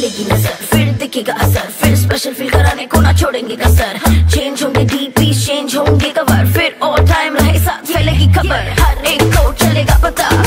मिलेगी नजर, फिर दिखेगा असर, फिर स्पेशल फील कराने को ना छोड़ेंगे कसर। चेंज होंगे डीपी, चेंज होंगे कवर, फिर और टाइम रहे साथ फैलेगी खबर, हर एक को चलेगा पता।